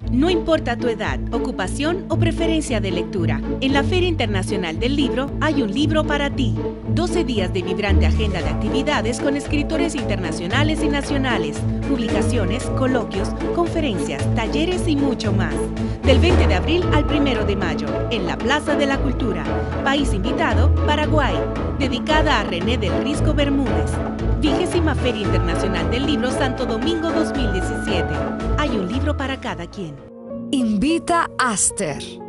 No importa tu edad, ocupación o preferencia de lectura, en la Feria Internacional del Libro hay un libro para ti. 12 días de vibrante agenda de actividades con escritores internacionales y nacionales, publicaciones, coloquios, conferencias, talleres y mucho más. Del 20 de abril al 1 de mayo, en la Plaza de la Cultura. País invitado, Paraguay. Dedicada a René del Risco Bermúdez. 20ª Feria Internacional del Libro Santo Domingo 2017. Hay un libro para cada quien. Invita Aster.